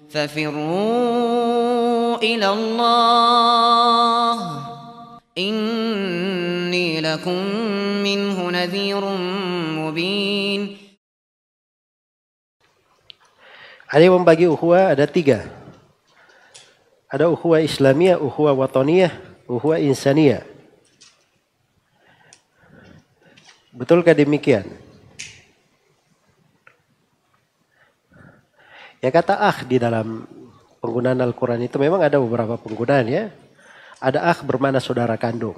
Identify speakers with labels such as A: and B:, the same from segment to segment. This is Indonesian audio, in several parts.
A: ففروا إلى الله إني لكم منه نذير مبين.
B: Ada yang membagi ukhuwah ada 3. Ada ukhuwah Islamiyah, ukhuwah wataniyah, ukhuwah insaniyah. Betulkah demikian? Ya kata akh di dalam penggunaan Al-Quran itu memang ada beberapa penggunaan ya. Ada akh bermakna saudara kandung.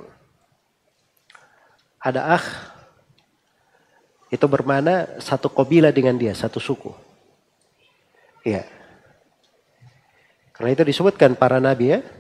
B: Ada akh itu bermakna satu kabilah dengan dia, satu suku. Ya. Karena itu disebutkan para nabi ya.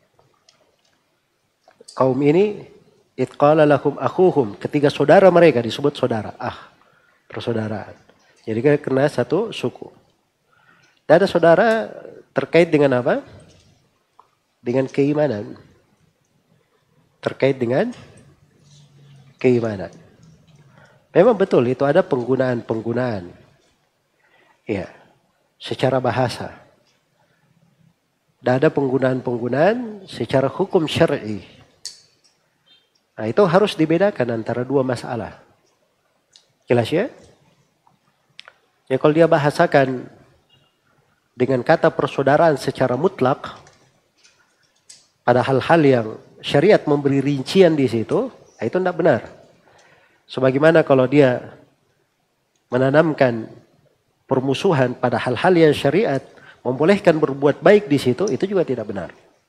B: Kaum ini itqala lahum akhuhum, ketika saudara mereka disebut saudara, persaudaraan. Jadi kena satu suku. Dan ada saudara terkait dengan apa? Dengan keimanan. Terkait dengan keimanan. Memang betul itu ada penggunaan-penggunaan. Ya. Secara bahasa. Dan ada penggunaan-penggunaan secara hukum syar'i. Nah itu harus dibedakan antara 2 masalah. Jelas ya? Ya kalau dia bahasakan dengan kata persaudaraan secara mutlak, pada hal-hal yang syariat memberi rincian di situ, itu tidak benar. Sebagaimana kalau dia menanamkan permusuhan pada hal-hal yang syariat membolehkan berbuat baik di situ, itu juga tidak benar.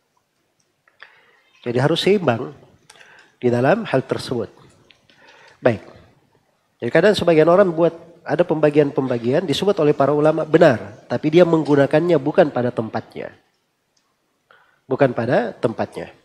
B: Jadi harus seimbang di dalam hal tersebut. Baik. Jadi kadang sebagian orang buat ada pembagian-pembagian disebut oleh para ulama benar, tapi dia menggunakannya bukan pada tempatnya. Bukan pada tempatnya.